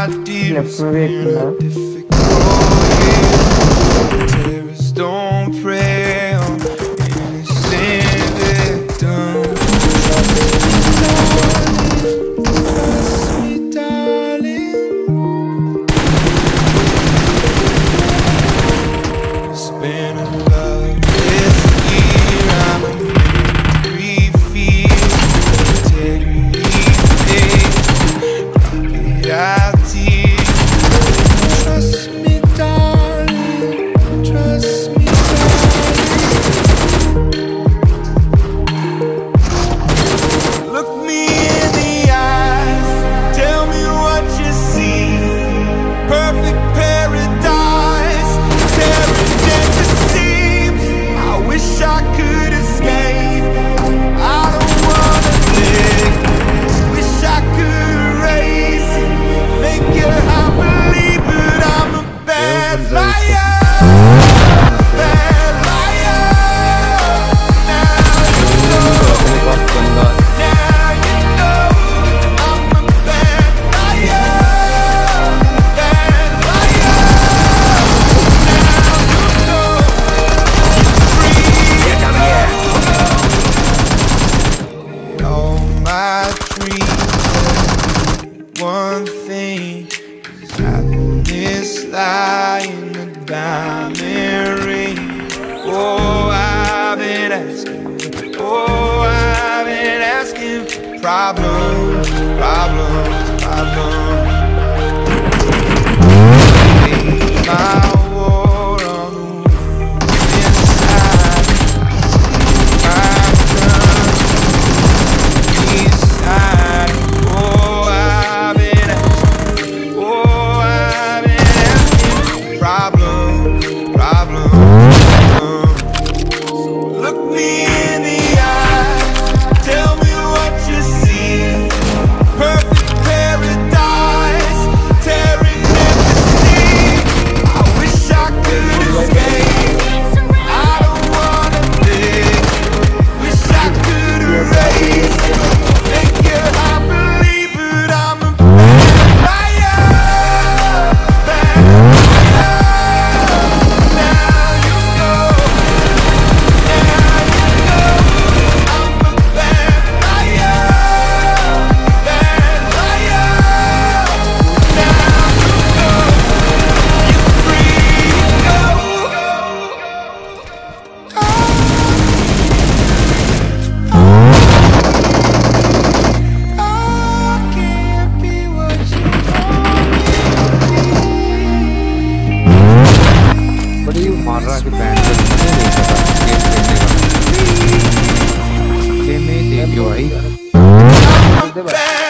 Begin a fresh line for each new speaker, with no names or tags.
Left में भी एक बंदा।
Terrorists don't prey on innocent victims. Trust me, darling. It's been a loveless year. I'm a memory field. Integrity fades. Pocket out tears. Trust me, darling. Trust me, darling. Look me in the eyes. Tell me what you see. Perfect paradise. Tearing at the seams. I wish I could escape. I don't wanna live. Wish I could erase it. Make you believe, but I'm a bad liar. Bad liar. Now you know. Now you know. I'm a bad liar. Bad liar. Now you know. Free. All my dreams. One thing is happiness lie in a diamond ring. Oh, I've been asking. Oh, I've been asking for problems, problems, problems. My war on the inside. My gun inside. Oh, I've been asking. Oh, I've been asking for problems, problems, problems. Look me in the eye. Tell me what you see. Perfect paradise. Tearing at the seams. I wish I could escape. I don't wanna live. Wish I could erase it. Make you believe, but I'm a bad liar. Bad liar. Now you know. Now you know. I'm a bad liar. Bad liar. Now you know. You're free to go. I can't be what you want me to be.
बड़ी मार रहा कि band नहीं देख रहा game खेलने का। Game में देख लो भाई।
I'm a bad